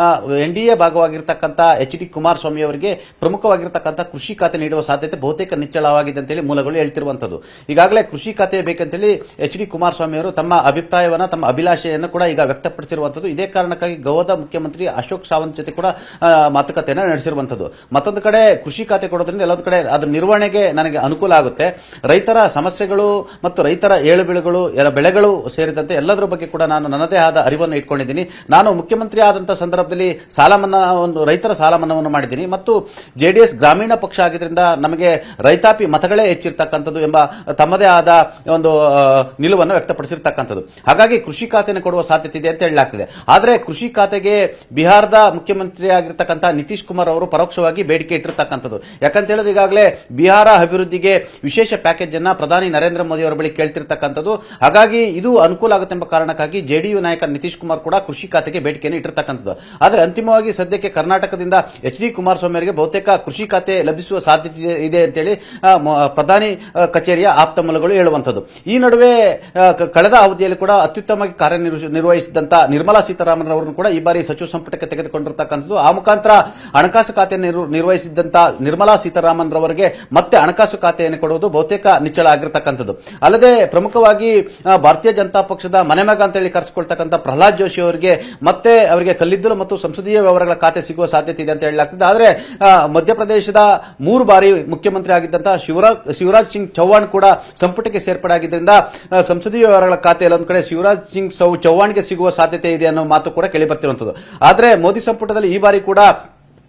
NDA ಭಾಗವಾಗಿರ್ತಕ್ಕಂಥ HD ಕುಮಾರಸ್ವಾಮಿ ಅವರಿಗೆ ಪ್ರಮುಖವಾಗಿರ್ತಕ್ಕಂಥ ಕೃಷಿ ಖಾತೆ ನೀಡುವ ಸಾಧ್ಯತೆ ಬಹುತೇಕ ನಿಚ್ಚಳವಾಗಿದೆ ಅಂತೇಳಿ ಮೂಲಗಳು ಹೇಳ್ತಿರುವಂತದ್ದು. ಈಗಾಗಲೇ ಕೃಷಿ ಖಾತೆ ಬೇಕಂತೇಳಿ HD ಕುಮಾರಸ್ವಾಮಿ ಅವರು ತಮ್ಮ ಅಭಿಪ್ರಾಯವನ್ನ, ತಮ್ಮ ಅಭಿಲಾಷೆಯನ್ನು ಕೂಡ ಈಗ ವ್ಯಕ್ತಪಡಿಸಿರುವಂತದ್ದು. ಇದೇ ಕಾರಣಕ್ಕಾಗಿ ಗೋವಾದ ಮುಖ್ಯಮಂತ್ರಿ ಅಶೋಕ್ ಸಾವಂತ್ ಜೊತೆ ಕೂಡ ಮಾತುಕತೆಯನ್ನು ನಡೆಸಿರುವಂತದ್ದು. ಮತ್ತೊಂದು ಕಡೆ ಕೃಷಿ ಖಾತೆ ಕೊಡೋದ್ರಿಂದ ಎಲ್ಲೊಂದು ಕಡೆ ಅದರ ನಿರ್ವಹಣೆಗೆ ನನಗೆ ಅನುಕೂಲ ಆಗುತ್ತೆ. ರೈತರ ಸಮಸ್ಯೆಗಳು ಮತ್ತು ರೈತರ ಏಳುಬೀಳುಗಳು, ಬೆಳೆಗಳು ಸೇರಿದಂತೆ ಎಲ್ಲದರ ಬಗ್ಗೆ ಕೂಡ ನಾನು ನನ್ನದೇ ಆದ ಅರಿವನ್ನು ಇಟ್ಕೊಂಡಿದ್ದೀನಿ. ನಾನು ಮುಖ್ಯಮಂತ್ರಿ ಆದಂತಹ ಸಂದರ್ಭದಲ್ಲಿ ಸಾಲ ಮನ್ನಾ, ರೈತರ ಸಾಲ ಮನ್ನಾವನ್ನು ಮಾಡಿದ್ದೀನಿ ಮತ್ತು JDS ಗ್ರಾಮೀಣ ಪಕ್ಷ ಆಗಿದ್ರಿಂದ ನಮಗೆ ರೈತಾಪಿ ಮತಗಳೇ ಹೆಚ್ಚಿರ್ತಕ್ಕಂಥದ್ದು ಎಂಬ ತಮ್ಮದೇ ಆದ ಒಂದು ನಿಲುವನ್ನು ವ್ಯಕ್ತಪಡಿಸಿರ್ತಕ್ಕಂಥದ್ದು. ಹಾಗಾಗಿ ಕೃಷಿ ಖಾತೆಯನ್ನು ಕೊಡುವ ಸಾಧ್ಯತೆ ಇದೆ ಅಂತ ಹೇಳಲಾಗ್ತಿದೆ. ಆದರೆ ಕೃಷಿ ಖಾತೆಗೆ ಬಿಹಾರದ ಮುಖ್ಯಮಂತ್ರಿ ಆಗಿರ್ತಕ್ಕಂಥ ನಿತೀಶ್ ಕುಮಾರ್ ಅವರು ಪರೋಕ್ಷವಾಗಿ ಬೇಡಿಕೆ ಇಟ್ಟಿರ್ತಕ್ಕಂಥದ್ದು. ಯಾಕಂತ ಹೇಳಿದ್ರೆ ಈಗಾಗಲೇ ಬಿಹಾರ ಅಭಿವೃದ್ಧಿಗೆ ವಿಶೇಷ ಪ್ಯಾಕೇಜ್ ಅನ್ನ ಪ್ರಧಾನಿ ನರೇಂದ್ರ ಮೋದಿ ಅವರ ಬಳಿ ಕೇಳ್ತಿರ್ತಕ್ಕಂಥದ್ದು. ಹಾಗಾಗಿ ಇದು ಅನುಕೂಲ ಆಗುತ್ತೆ ಎಂಬ ಕಾರಣಕ್ಕಾಗಿ JDU ನಾಯಕ ನಿತೀಶ್ ಕುಮಾರ್ ಕೂಡ ಕೃಷಿ ಖಾತೆಗೆ ಬೇಡಿಕೆಯನ್ನು ಇಟ್ಟಿರ್ತಕ್ಕಂಥದ್ದು. ಆದರೆ ಅಂತಿಮವಾಗಿ ಸದ್ಯಕ್ಕೆ ಕರ್ನಾಟಕದಿಂದ HD ಕುಮಾರಸ್ವಾಮಿ ಅವರಿಗೆ ಬಹುತೇಕ ಕೃಷಿ ಖಾತೆ ಲಭಿಸುವ ಸಾಧ್ಯತೆ ಇದೆ ಅಂತೇಳಿ ಪ್ರಧಾನಿ ಕಚೇರಿಯ ಆಪ್ತ ಮೂಲಗಳು ಹೇಳುವಂಥದ್ದು. ಈ ನಡುವೆ ಕಳೆದ ಅವಧಿಯಲ್ಲಿ ಕೂಡ ಅತ್ಯುತ್ತಮವಾಗಿ ಕಾರ್ಯನಿರ್ವಹಿಸಿದಂತ ನಿರ್ಮಲಾ ಸೀತಾರಾಮನ್ ಅವರನ್ನು ಕೂಡ ಈ ಬಾರಿ ಸಚಿವ ಸಂಪುಟಕ್ಕೆ ತೆಗೆದುಕೊಂಡಿರ್ತಕ್ಕಂಥದ್ದು. ಆ ಮುಖಾಂತರ ಹಣಕಾಸು ಖಾತೆಯನ್ನು ನಿರ್ವಹಿಸಿದಂತ ನಿರ್ಮಲಾ ಸೀತಾರಾಮನ್ ರವರಿಗೆ ಮತ್ತೆ ಹಣಕಾಸು ಖಾತೆಯನ್ನು ಕೊಡುವುದು ಬಹುತೇಕ ನಿಚ್ಚಳ ಆಗಿರತಕ್ಕಂಥದ್ದು. ಅಲ್ಲದೆ ಪ್ರಮುಖವಾಗಿ ಭಾರತೀಯ ಜನತಾ ಪಕ್ಷದ ಮನೆಮಗ ಅಂತೇಳಿ ಕರೆಸಿಕೊಳ್ತಕ್ಕಂಥ ಪ್ರಹ್ಲಾದ್ ಜೋಶಿ ಅವರಿಗೆ ಮತ್ತೆ ಅವರಿಗೆ ಕಲ್ಲಿದ್ದಲು ಮತ್ತು ಸಂಸದೀಯ ವ್ಯವಹಾರಗಳ ಖಾತೆ ಸಿಗುವ ಸಾಧ್ಯತೆ ಇದೆ ಅಂತ ಹೇಳಲಾಗ್ತಿದೆ. ಆದರೆ ಮಧ್ಯಪ್ರದೇಶದ 3 ಬಾರಿ ಮುಖ್ಯಮಂತ್ರಿ ಆಗಿದ್ದಂತಹ ಶಿವರಾಜ್ ಸಿಂಗ್ ಚೌಹಾಣ್ ಕೂಡ ಸಂಪುಟಕ್ಕೆ ಸೇರ್ಪಡೆ ಆಗಿದ್ದರಿಂದ ಸಂಸದೀಯ ವ್ಯವಹಾರಗಳ ಖಾತೆ ಒಂದು ಕಡೆ ಶಿವರಾಜ್ ಸಿಂಗ್ ಚೌಹಾಣ್ಗೆ ಸಿಗುವ ಸಾಧ್ಯತೆ ಇದೆ ಅನ್ನೋ ಮಾತು ಕೂಡ ಕೇಳಿ ಬರ್ತಿರುವಂತದ್ದು. ಆದರೆ ಮೋದಿ ಸಂಪುಟದಲ್ಲಿ ಈ ಬಾರಿ ಕೂಡ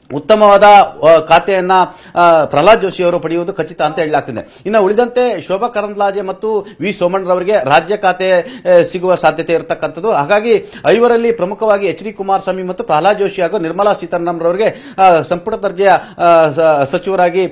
ಉತ್ತಮವಾದ ಖಾತೆಯನ್ನ ಪ್ರಹ್ಲಾದ್ ಜೋಶಿ ಅವರು ಪಡೆಯುವುದು ಖಚಿತ ಅಂತ ಹೇಳಲಾಗ್ತಿದೆ. ಇನ್ನು ಉಳಿದಂತೆ ಶೋಭಾ ಕರಂದ್ಲಾಜೆ ಮತ್ತು ವಿ ಸೋಮಣ್ಣರವರಿಗೆ ರಾಜ್ಯ ಖಾತೆ ಸಿಗುವ ಸಾಧ್ಯತೆ ಇರತಕ್ಕಂಥದ್ದು. ಹಾಗಾಗಿ ಐವರಲ್ಲಿ ಪ್ರಮುಖವಾಗಿ ಎಚ್ ಡಿ ಕುಮಾರಸ್ವಾಮಿ ಮತ್ತು ಪ್ರಹ್ಲಾದ್ ಜೋಶಿ ಹಾಗೂ ನಿರ್ಮಲಾ ಸೀತಾರಾಮನ್ ಅವರಿಗೆ ಸಂಪುಟ ದರ್ಜೆಯ ಸಚಿವರಾಗಿ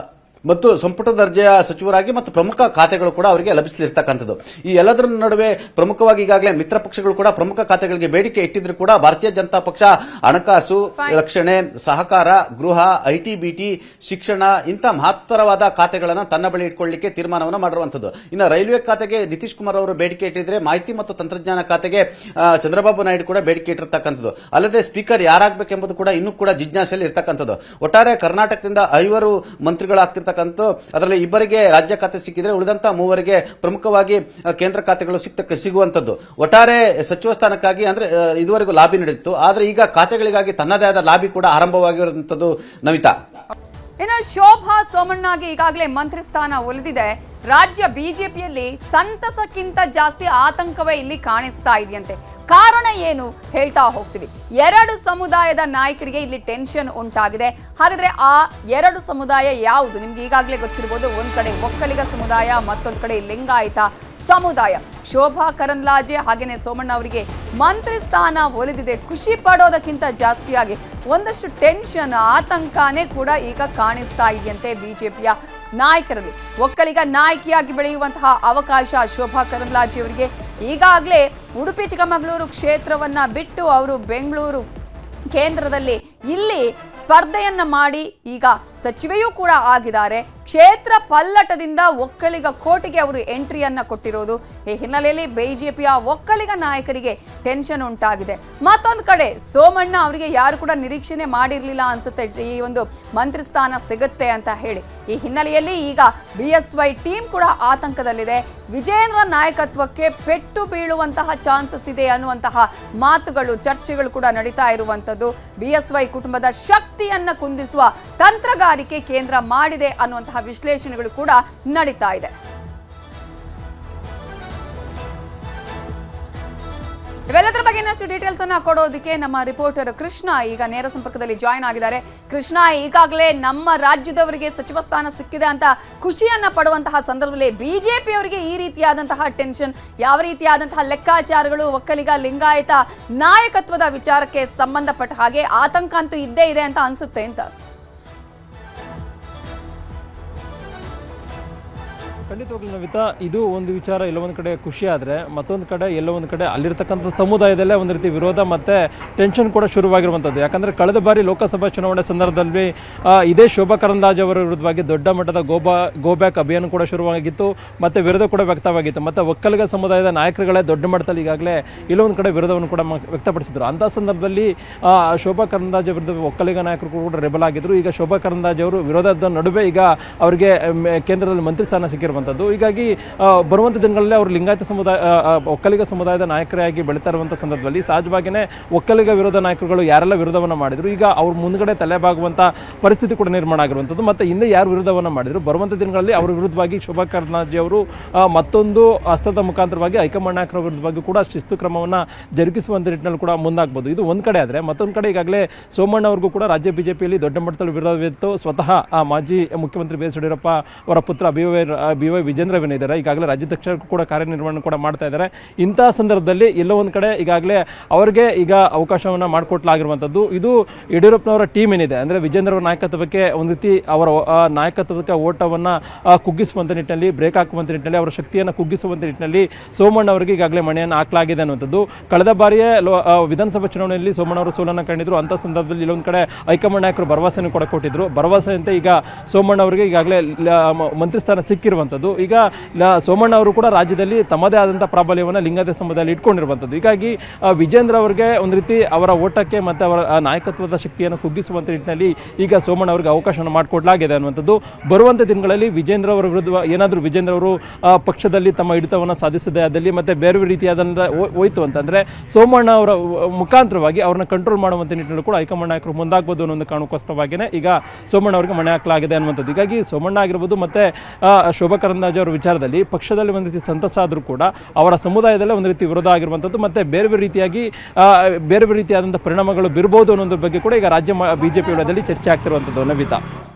ಮತ್ತು ಪ್ರಮುಖ ಖಾತೆಗಳು ಕೂಡ ಅವರಿಗೆ ಲಭಿಸಲಿರ್ತಕ್ಕಂಥದ್ದು. ಈ ಎಲ್ಲದರ ನಡುವೆ ಪ್ರಮುಖವಾಗಿ ಈಗಾಗಲೇ ಮಿತ್ರ ಪಕ್ಷಗಳು ಕೂಡ ಪ್ರಮುಖ ಖಾತೆಗಳಿಗೆ ಬೇಡಿಕೆ ಇಟ್ಟಿದ್ರು ಕೂಡ ಭಾರತೀಯ ಜನತಾ ಪಕ್ಷ ಹಣಕಾಸು, ರಕ್ಷಣೆ, ಸಹಕಾರ, ಗೃಹ, ಐಟಿ, ಬಿಟಿ, ಶಿಕ್ಷಣ ಇಂಥ ಮಹತ್ತರವಾದ ಖಾತೆಗಳನ್ನು ತನ್ನ ಬಳಿ ಇಟ್ಕೊಳ್ಳಿಕ್ಕೆ ತೀರ್ಮಾನವನ್ನು ಮಾಡಿರುವಂತದ್ದು. ಇನ್ನು ರೈಲ್ವೆ ಖಾತೆಗೆ ನಿತೀಶ್ ಕುಮಾರ್ ಅವರು ಬೇಡಿಕೆ ಇಟ್ಟಿದ್ರೆ, ಮಾಹಿತಿ ಮತ್ತು ತಂತ್ರಜ್ಞಾನ ಖಾತೆಗೆ ಚಂದ್ರಬಾಬು ನಾಯ್ಡು ಕೂಡ ಬೇಡಿಕೆ ಇಟ್ಟಿರ್ತಕ್ಕಂಥದ್ದು. ಅಲ್ಲದೆ ಸ್ಪೀಕರ್ ಯಾರಾಗಬೇಕೆಂಬುದು ಕೂಡ ಇನ್ನೂ ಕೂಡ ಜಿಜ್ಞಾಸೆಯಲ್ಲಿ ಇರ್ತಕ್ಕಂಥದ್ದು. ಒಟ್ಟಾರೆ ಕರ್ನಾಟಕದಿಂದ 5 ಮಂತ್ರಿಗಳಾಗ್ತಿರ್ತಕ್ಕಂಥ, ಅದರಲ್ಲಿ ಇಬ್ಬರಿಗೆ ರಾಜ್ಯ ಖಾತೆ ಸಿಕ್ಕಿದ್ರೆ ಉಳಿದಂತ 3 ಪ್ರಮುಖವಾಗಿ ಕೇಂದ್ರ ಖಾತೆಗಳು ಸಿಗುವಂತದ್ದು. ಒಟ್ಟಾರೆ ಸಚಿವ ಸ್ಥಾನಕ್ಕಾಗಿ ಅಂದ್ರೆ ಇದುವರೆಗೂ ಲಾಬಿ ನಡೆದಿತ್ತು, ಆದ್ರೆ ಈಗ ಖಾತೆಗಳಿಗಾಗಿ ತನ್ನದೇ ಆದ ಲಾಬಿ ಕೂಡ ಆರಂಭವಾಗಿರುವಂತದ್ದು. ನವಿತಾ, ಇನ್ನು ಶೋಭಾ ಸೋಮಣ್ಣಗೆ ಈಗಾಗಲೇ ಮಂತ್ರಿ ಸ್ಥಾನ ಒಲಿದಿದೆ. ರಾಜ್ಯ ಬಿಜೆಪಿಯಲ್ಲಿ ಸಂತಸಕ್ಕಿಂತ ಜಾಸ್ತಿ ಆತಂಕವೇ ಇಲ್ಲಿ ಕಾಣಿಸ್ತಾ ಇದೆಯಂತೆ. ಕಾರಣ ಏನು ಹೇಳ್ತಾ ಹೋಗ್ತೀವಿ. 2 ಸಮುದಾಯದ ನಾಯಕರಿಗೆ ಇಲ್ಲಿ ಟೆನ್ಷನ್ ಉಂಟಾಗಿದೆ. ಹಾಗಾದ್ರೆ ಆ 2 ಸಮುದಾಯ ಯಾವುದು ನಿಮ್ಗೆ ಈಗಾಗಲೇ ಗೊತ್ತಿರಬಹುದು. ಒಂದ್ ಕಡೆ ಒಕ್ಕಲಿಗ ಸಮುದಾಯ, ಮತ್ತೊಂದು ಕಡೆ ಲಿಂಗಾಯತ ಸಮುದಾಯ. ಶೋಭಾ ಕರಂದ್ಲಾಜೆ ಹಾಗೇನೆ ಸೋಮಣ್ಣ ಅವರಿಗೆ ಮಂತ್ರಿ ಸ್ಥಾನ ಒಲಿದಿದೆ. ಖುಷಿ ಪಡೋದಕ್ಕಿಂತ ಜಾಸ್ತಿಯಾಗಿ ಒಂದಷ್ಟು ಟೆನ್ಷನ್, ಆತಂಕನೇ ಕೂಡ ಈಗ ಕಾಣಿಸ್ತಾ ಇದೆಯಂತೆ ಬಿಜೆಪಿಯ ನಾಯಕರಲ್ಲಿ. ಒಕ್ಕಲಿಗ ನಾಯಕಿಯಾಗಿ ಬೆಳೆಯುವಂತಹ ಅವಕಾಶ ಶೋಭಾ ಕರಂದ್ಲಾಜೆ ಅವರಿಗೆ ಈಗಾಗಲೇ ಉಡುಪಿ ಚಿಕ್ಕಮಗಳೂರು ಕ್ಷೇತ್ರವನ್ನ ಬಿಟ್ಟು ಅವರು ಬೆಂಗಳೂರು ಕೇಂದ್ರದಲ್ಲಿ ಇಲ್ಲಿ ಸ್ಪರ್ಧೆಯನ್ನ ಮಾಡಿ ಈಗ ಸಚಿವೆಯೂ ಕೂಡ ಆಗಿದ್ದಾರೆ. ಕ್ಷೇತ್ರ ಪಲ್ಲಟದಿಂದ ಒಕ್ಕಲಿಗ ಕೋಟೆಗೆ ಅವರು ಎಂಟ್ರಿಯನ್ನ ಕೊಟ್ಟಿರೋದು. ಈ ಹಿನ್ನೆಲೆಯಲ್ಲಿ ಬಿಜೆಪಿಯ ಒಕ್ಕಲಿಗ ನಾಯಕರಿಗೆ ಟೆನ್ಷನ್ ಉಂಟಾಗಿದೆ. ಮತ್ತೊಂದು ಕಡೆ ಸೋಮಣ್ಣ ಅವರಿಗೆ ಯಾರು ಕೂಡ ನಿರೀಕ್ಷಣೆ ಮಾಡಿರಲಿಲ್ಲ ಅನ್ಸುತ್ತೆ ಈ ಒಂದು ಮಂತ್ರಿ ಸ್ಥಾನ ಸಿಗುತ್ತೆ ಅಂತ ಹೇಳಿ. ಈ ಹಿನ್ನೆಲೆಯಲ್ಲಿ ಈಗ ಬಿಎಸ್ವೈ ಟೀಮ್ ಕೂಡ ಆತಂಕದಲ್ಲಿದೆ. ವಿಜೇಂದ್ರ ನಾಯಕತ್ವಕ್ಕೆ ಪೆಟ್ಟು ಬೀಳುವಂತಹ ಚಾನ್ಸಸ್ ಇದೆ ಅನ್ನುವಂತಹ ಮಾತುಗಳು, ಚರ್ಚೆಗಳು ಕೂಡ ನಡೀತಾ ಇರುವಂತದ್ದು. ಬಿಎಸ್ವೈ ಕುಟುಂಬದ ಶಕ್ತಿಯನ್ನ ಕುಂದಿಸುವ ತಂತ್ರಗಾರಿಕೆ ಕೇಂದ್ರ ಮಾಡಿದೆ ಅನ್ನುವಂತಹ ವಿಶ್ಲೇಷಣೆಗಳು ಕೂಡ ನಡೀತಾ ಇದೆ. ಇವೆಲ್ಲದರ ಬಗ್ಗೆ ಇನ್ನಷ್ಟು ಡೀಟೇಲ್ಸ್ ಅನ್ನ ಕೊಡೋದಕ್ಕೆ ನಮ್ಮ ರಿಪೋರ್ಟರ್ ಕೃಷ್ಣ ಈಗ ನೇರ ಸಂಪರ್ಕದಲ್ಲಿ ಜಾಯಿನ್ ಆಗಿದ್ದಾರೆ. ಕೃಷ್ಣ, ಈಗಾಗಲೇ ನಮ್ಮ ರಾಜ್ಯದವರಿಗೆ ಸಚಿವ ಸ್ಥಾನ ಸಿಕ್ಕಿದೆ ಅಂತ ಖುಷಿಯನ್ನ ಪಡುವಂತಹ ಸಂದರ್ಭದಲ್ಲಿ ಬಿಜೆಪಿ ಅವರಿಗೆ ಈ ರೀತಿಯಾದಂತಹ ಟೆನ್ಷನ್, ಯಾವ ರೀತಿಯಾದಂತಹ ಲೆಕ್ಕಾಚಾರಗಳು, ಒಕ್ಕಲಿಗ ಲಿಂಗಾಯತ ನಾಯಕತ್ವದ ವಿಚಾರಕ್ಕೆ ಸಂಬಂಧಪಟ್ಟ ಹಾಗೆ ಆತಂಕ ಅಂತೂ ಇದ್ದೇ ಇದೆ ಅಂತ ಅನ್ಸುತ್ತೆ ಅಂತ. ಖಂಡಿತವಾಗ್ಲೂ ನವಿತಾ, ಇದು ಒಂದು ವಿಚಾರ ಎಲ್ಲೋ ಒಂದು ಕಡೆ ಖುಷಿ ಆದರೆ ಮತ್ತೊಂದು ಕಡೆ ಎಲ್ಲೋ ಒಂದು ಕಡೆ ಅಲ್ಲಿರ್ತಕ್ಕಂಥ ಸಮುದಾಯದಲ್ಲೇ ಒಂದು ರೀತಿ ವಿರೋಧ ಮತ್ತು ಟೆನ್ಷನ್ ಕೂಡ ಶುರುವಾಗಿರುವಂಥದ್ದು. ಯಾಕಂದರೆ ಕಳೆದ ಬಾರಿ ಲೋಕಸಭಾ ಚುನಾವಣೆ ಸಂದರ್ಭದಲ್ಲಿ ಇದೇ ಶೋಭಾ ಕರಂದ್ಲಾಜೆ ಅವರ ವಿರುದ್ಧವಾಗಿ ದೊಡ್ಡ ಮಟ್ಟದ ಗೋಬ್ಯಾಕ್ ಅಭಿಯಾನ ಕೂಡ ಶುರುವಾಗಿತ್ತು ಮತ್ತು ವಿರೋಧ ಕೂಡ ವ್ಯಕ್ತವಾಗಿತ್ತು. ಮತ್ತು ಒಕ್ಕಲಿಗ ಸಮುದಾಯದ ನಾಯಕರುಗಳೇ ದೊಡ್ಡ ಮಟ್ಟದಲ್ಲಿ ಈಗಾಗಲೇ ಎಲ್ಲೋ ಒಂದು ಕಡೆ ವಿರೋಧವನ್ನು ಕೂಡ ವ್ಯಕ್ತಪಡಿಸಿದರು. ಅಂಥ ಸಂದರ್ಭದಲ್ಲಿ ಶೋಭಾ ಕರಂದ್ಲಾಜೆ ವಿರುದ್ಧ ಒಕ್ಕಲಿಗ ನಾಯಕರು ಕೂಡ ರೆಬಲ್ ಆಗಿದ್ದರು. ಈಗ ಶೋಭಾ ಕರಂದ್ಲಾಜೆ ಅವರು ವಿರೋಧದ ನಡುವೆ ಈಗ ಅವರಿಗೆ ಕೇಂದ್ರದಲ್ಲಿ ಮಂತ್ರಿ ಸ್ಥಾನ ಸಿಕ್ಕಿರುವಂಥದ್ದು. ಹೀಗಾಗಿ ಬರುವಂಥ ದಿನಗಳಲ್ಲಿ ಅವರು ಲಿಂಗಾಯತ ಸಮುದಾಯ, ಒಕ್ಕಲಿಗ ಸಮುದಾಯದ ನಾಯಕರಾಗಿ ಬೆಳೀತಾ ಇರುವಂಥ ಸಂದರ್ಭದಲ್ಲಿ ಸಹಜವಾಗಿಯೇ ಒಕ್ಕಲಿಗ ವಿರೋಧ ನಾಯಕರುಗಳು ಯಾರೆಲ್ಲ ವಿರೋಧವನ್ನು ಮಾಡಿದ್ರು ಈಗ ಅವ್ರ ಮುಂದ್ಗಡೆ ತಲೆಬಾಗುವಂಥ ಪರಿಸ್ಥಿತಿ ಕೂಡ ನಿರ್ಮಾಣ ಆಗಿರುವಂಥದ್ದು. ಮತ್ತು ಹಿಂದೆ ಯಾರು ವಿರೋಧವನ್ನು ಮಾಡಿದ್ರು ಬರುವಂಥ ದಿನಗಳಲ್ಲಿ ಅವರ ವಿರುದ್ಧವಾಗಿ ಶೋಭಾ ಕರಂದ್ಲಾಜೆ ಅವರು ಮತ್ತೊಂದು ಹಸ್ತದ ಮುಖಾಂತರವಾಗಿ ಹೈಕಮಾಂಡ್ ನಾಯಕರ ವಿರುದ್ಧವಾಗಿ ಕೂಡ ಶಿಸ್ತು ಕ್ರಮವನ್ನು ಜರುಗಿಸುವಂಥ ನಿಟ್ಟಿನಲ್ಲಿ ಕೂಡ ಮುಂದಾಗಬಹುದು. ಇದು ಒಂದು ಕಡೆ ಆದರೆ ಮತ್ತೊಂದು ಕಡೆ ಈಗಾಗಲೇ ಸೋಮಣ್ಣ ಅವ್ರಿಗೂ ಕೂಡ ರಾಜ್ಯ ಬಿಜೆಪಿಯಲ್ಲಿ ದೊಡ್ಡ ಮಟ್ಟದಲ್ಲಿ ವಿರೋಧವಿತ್ತು. ಸ್ವತಃ ಮಾಜಿ ಮುಖ್ಯಮಂತ್ರಿ ಬಿ ಎಸ್ ಯಡಿಯೂರಪ್ಪ ಅವರ ಪುತ್ರ ಬಿ ವೈ ವಿಜೇಂದ್ರವೇನ ಇದ್ದಾರೆ, ಈಗಾಗಲೇ ರಾಜ್ಯಾಧ್ಯಕ್ಷರು ಕೂಡ ಕಾರ್ಯನಿರ್ವಹಣೆ ಕೂಡ ಮಾಡ್ತಾ ಇದ್ದಾರೆ. ಇಂತಹ ಸಂದರ್ಭದಲ್ಲಿ ಎಲ್ಲೋ ಒಂದು ಕಡೆ ಈಗಾಗಲೇ ಅವರಿಗೆ ಈಗ ಅವಕಾಶವನ್ನು ಮಾಡಿಕೊಟ್ಲಾಗಿರುವಂಥದ್ದು. ಇದು ಯಡಿಯೂರಪ್ಪನವರ ಟೀಮ್ ಏನಿದೆ ಅಂದರೆ ವಿಜೇಂದ್ರ ಅವರ ನಾಯಕತ್ವಕ್ಕೆ ಒಂದು ರೀತಿ ಅವರ ನಾಯಕತ್ವಕ್ಕೆ ಓಟವನ್ನು ಕುಗ್ಗಿಸುವಂಥ ನಿಟ್ಟಿನಲ್ಲಿ, ಬ್ರೇಕ್ ಹಾಕುವಂಥ ನಿಟ್ಟಿನಲ್ಲಿ, ಅವರ ಶಕ್ತಿಯನ್ನು ಕುಗ್ಗಿಸುವಂಥ ನಿಟ್ಟಿನಲ್ಲಿ ಸೋಮಣ್ಣ ಅವರಿಗೆ ಈಗಾಗಲೇ ಮಣೆಯನ್ನು ಹಾಕಲಾಗಿದೆ ಅನ್ನುವಂಥದ್ದು. ಕಳೆದ ಬಾರಿಯೇ ವಿಧಾನಸಭಾ ಚುನಾವಣೆಯಲ್ಲಿ ಸೋಮಣ್ಣ ಅವರು ಸೋಲನ್ನು ಕಂಡಿದ್ರು. ಅಂಥ ಸಂದರ್ಭದಲ್ಲಿ ಇಲ್ಲೊಂದು ಕಡೆ ಹೈಕಮಾಂಡ್ ನಾಯಕರು ಭರವಸೆಯನ್ನು ಕೂಡ ಕೊಟ್ಟಿದ್ರು. ಭರವಸೆಯಂತೆ ಈಗ ಸೋಮಣ್ಣ ಅವರಿಗೆ ಈಗಾಗಲೇ ಮಂತ್ರಿ ಸ್ಥಾನ ಸಿಕ್ಕಿರುವಂಥದ್ದು. ಈಗ ಸೋಮಣ್ಣ ಅವರು ಕೂಡ ರಾಜ್ಯದಲ್ಲಿ ತಮ್ಮದೇ ಆದಂಥ ಪ್ರಾಬಲ್ಯವನ್ನು ಲಿಂಗಾಯತ ಸಮುದಾಯದಲ್ಲಿ ಇಟ್ಕೊಂಡಿರುವಂಥದ್ದು. ಹೀಗಾಗಿ ವಿಜೇಂದ್ರ ಅವರಿಗೆ ಒಂದು ರೀತಿ ಅವರ ಓಟಕ್ಕೆ ಮತ್ತು ಅವರ ನಾಯಕತ್ವದ ಶಕ್ತಿಯನ್ನು ಕುಗ್ಗಿಸುವಂಥ ನಿಟ್ಟಿನಲ್ಲಿ ಈಗ ಸೋಮಣ್ಣ ಅವರಿಗೆ ಅವಕಾಶವನ್ನು ಮಾಡಿಕೊಡಲಾಗಿದೆ ಅನ್ನುವಂಥದ್ದು. ಬರುವಂಥ ದಿನಗಳಲ್ಲಿ ವಿಜೇಂದ್ರ ಅವರ ವಿರುದ್ಧ ಏನಾದರೂ ವಿಜೇಂದ್ರ ಅವರು ಪಕ್ಷದಲ್ಲಿ ತಮ್ಮ ಹಿಡಿತವನ್ನು ಸಾಧಿಸದೇ ಆದಲ್ಲಿ ಮತ್ತು ಬೇರೆ ರೀತಿಯಾದಂಥ ಹೋಯ್ತು ಅಂತಂದರೆ ಸೋಮಣ್ಣ ಅವರ ಮುಖಾಂತರವಾಗಿ ಅವ್ರನ್ನ ಕಂಟ್ರೋಲ್ ಮಾಡುವಂಥ ನಿಟ್ಟಿನಲ್ಲಿ ಕೂಡ ಹೈಕಮಾಂಡ್ ನಾಯಕರು ಮುಂದಾಗಬಹುದು ಅನ್ನೋ ಒಂದು ಕಾರಣಕ್ಕೋಸ್ಕರವಾಗಿಯೇ ಈಗ ಸೋಮಣ್ಣ ಅವರಿಗೆ ಮಣೆ ಹಾಕಲಾಗಿದೆ ಅನ್ನುವಂಥದ್ದು. ಹೀಗಾಗಿ ಸೋಮಣ್ಣ ಆಗಿರ್ಬೋದು ಮತ್ತು ಶೋಭಾ ಕರಂದ್ಲಾಜೆ ಅವರ ವಿಚಾರದಲ್ಲಿ ಪಕ್ಷದಲ್ಲಿ ಒಂದು ರೀತಿ ಸಂತಸ ಆದರೂ ಕೂಡ ಅವರ ಸಮುದಾಯದಲ್ಲೇ ಒಂದು ರೀತಿ ವಿರೋಧ ಆಗಿರುವಂಥದ್ದು ಮತ್ತು ಬೇರೆ ಬೇರೆ ರೀತಿಯಾಗಿ ಬೇರೆ ಬೇರೆ ರೀತಿಯಾದಂಥ ಪರಿಣಾಮಗಳು ಬೀರ್ಬೋದು ಅನ್ನೋದ್ರ ಬಗ್ಗೆ ಕೂಡ ಈಗ ರಾಜ್ಯ ಬಿಜೆಪಿ ವಲಯದಲ್ಲಿ ಚರ್ಚೆ ಆಗ್ತಿರುವಂಥದ್ದು ನವಿತಾ.